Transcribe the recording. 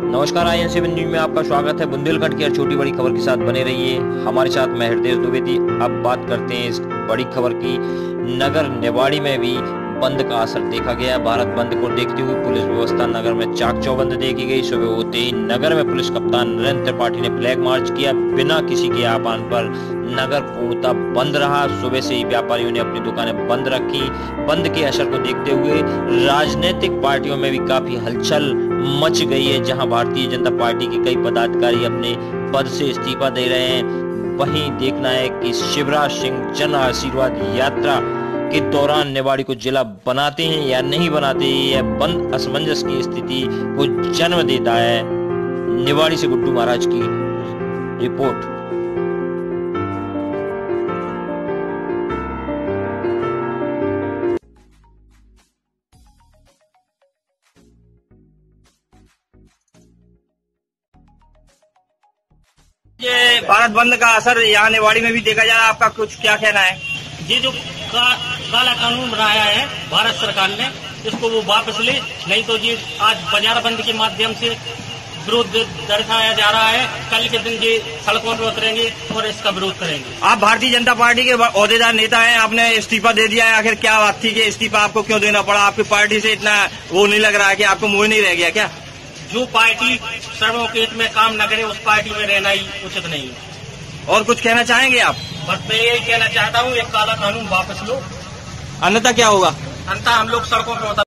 नमस्कार, INC news में आपका स्वागत है। बुंदेलखंड की हर छोटी बड़ी खबर के साथ बने रहिए हमारे साथ। मैं हृदय द्विवेदी। अब बात करते हैं इस बड़ी खबर की। नगर निवाड़ी में भी बंद का असर देखा गया। भारत बंद को देखते हुए पुलिस व्यवस्था नगर में चाक चौबंद देखी गई। सुबह होते ही नगर में पुलिस कप्तान नरेंद्र त्रिपाठी ने फ्लैग मार्च किया। बिना किसी के आह्वान पर नगर पूर्णतः बंद रहा। सुबह से ही व्यापारियों ने अपनी दुकानें बंद रखी। बंद के असर को देखते हुए राजनीतिक पार्टियों में भी काफी हलचल मच गई है, जहां भारतीय जनता पार्टी के कई पदाधिकारी अपने पद से इस्तीफा दे रहे हैं। वहीं देखना है कि शिवराज सिंह जन आशीर्वाद यात्रा के दौरान निवाड़ी को जिला बनाते हैं या नहीं बनाते। यह बंद असमंजस की स्थिति को जन्म देता है। निवाड़ी से गुड्डू महाराज की रिपोर्ट। ये भारत बंद का असर यहाँ निवाड़ी में भी देखा जा रहा है। आपका कुछ क्या कहना है? ये जो काला कानून बनाया है भारत सरकार ने, इसको वो वापस ले, नहीं तो ये आज बाजार बंद के माध्यम से विरोध दर्शाया जा रहा है। कल के दिन ये सड़कों पर उतरेंगे और इसका विरोध करेंगे। आप भारतीय जनता पार्टी के ओहदेदार नेता हैं, आपने इस्तीफा दे दिया है। आखिर क्या बात थी कि इस्तीफा आपको क्यों देना पड़ा? आपकी पार्टी से इतना वो नहीं लग रहा है कि आपको मुँह नहीं रह गया क्या? जो पार्टी सर्वों के हित में काम न करे उस पार्टी में रहना ही उचित नहीं है। और कुछ कहना चाहेंगे आप? बस मैं यही कहना चाहता हूँ, एक काला कानून वापस लो, अन्यथा क्या होगा? अन्यथा हम लोग सड़कों पर